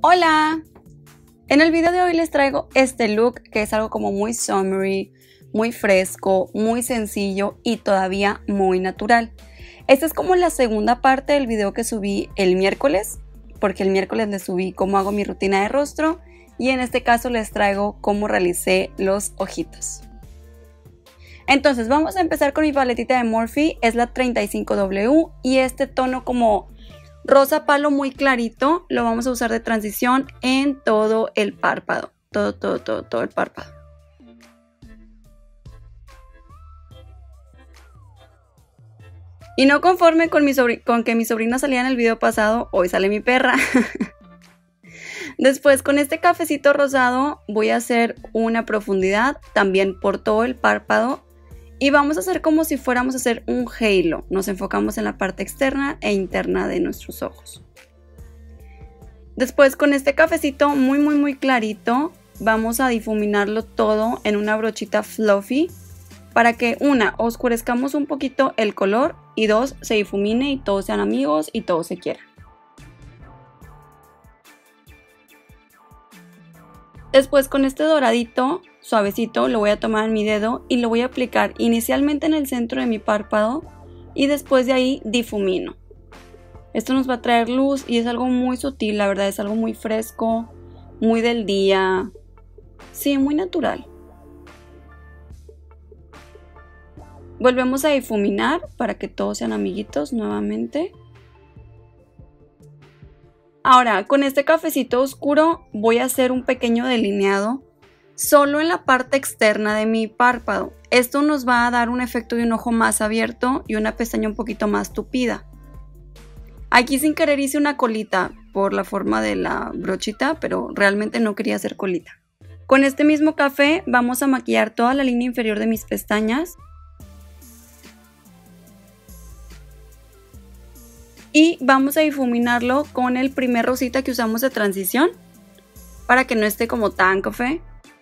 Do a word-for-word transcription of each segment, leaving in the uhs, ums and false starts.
Hola, en el video de hoy les traigo este look que es algo como muy summery, muy fresco, muy sencillo y todavía muy natural. Esta es como la segunda parte del video que subí el miércoles, porque el miércoles les subí cómo hago mi rutina de rostro y en este caso les traigo cómo realicé los ojitos. Entonces vamos a empezar con mi paletita de Morphe, es la treinta y cinco W y este tono como rosa palo muy clarito lo vamos a usar de transición en todo el párpado, todo, todo, todo, todo el párpado. Y no conforme con, mi con que mi sobrina salía en el video pasado, hoy sale mi perra. Después con este cafecito rosado voy a hacer una profundidad también por todo el párpado. Y vamos a hacer como si fuéramos a hacer un halo. Nos enfocamos en la parte externa e interna de nuestros ojos. Después con este cafecito muy muy muy clarito vamos a difuminarlo todo en una brochita fluffy para que una, oscurezcamos un poquito el color y dos, se difumine y todos sean amigos y todos se quieran. Después con este doradito suavecito lo voy a tomar en mi dedo y lo voy a aplicar inicialmente en el centro de mi párpado y después de ahí difumino. Esto nos va a traer luz y es algo muy sutil, la verdad es algo muy fresco, muy del día, sí, muy natural. Volvemos a difuminar para que todos sean amiguitos nuevamente. Ahora con este cafecito oscuro voy a hacer un pequeño delineado solo en la parte externa de mi párpado. Esto nos va a dar un efecto de un ojo más abierto y una pestaña un poquito más tupida. Aquí sin querer hice una colita por la forma de la brochita, pero realmente no quería hacer colita. Con este mismo café vamos a maquillar toda la línea inferior de mis pestañas. Y vamos a difuminarlo con el primer rosita que usamos de transición para que no esté como tan café.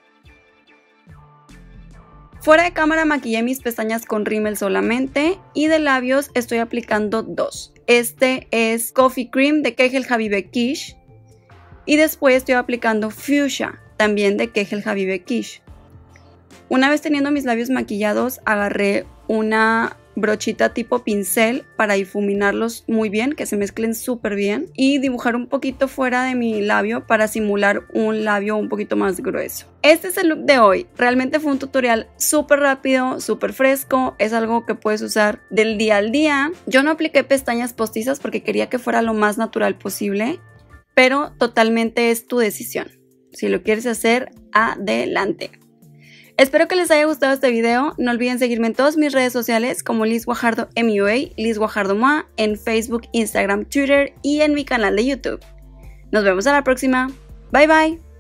Fuera de cámara maquillé mis pestañas con rímel solamente y de labios estoy aplicando dos. Este es Coffee Cream de Kegel Habibe Kish y después estoy aplicando Fuchsia también de Kegel Habibe Kish. Una vez teniendo mis labios maquillados agarré una brochita tipo pincel para difuminarlos muy bien, que se mezclen súper bien y dibujar un poquito fuera de mi labio para simular un labio un poquito más grueso. Este es el look de hoy, realmente fue un tutorial súper rápido, súper fresco, es algo que puedes usar del día al día. Yo no apliqué pestañas postizas porque quería que fuera lo más natural posible, pero totalmente es tu decisión. Si lo quieres hacer, adelante. Espero que les haya gustado este video, no olviden seguirme en todas mis redes sociales como Liz Guajardo M U A, Liz Guajardo M U A, en Facebook, Instagram, Twitter y en mi canal de YouTube. Nos vemos a la próxima, bye bye.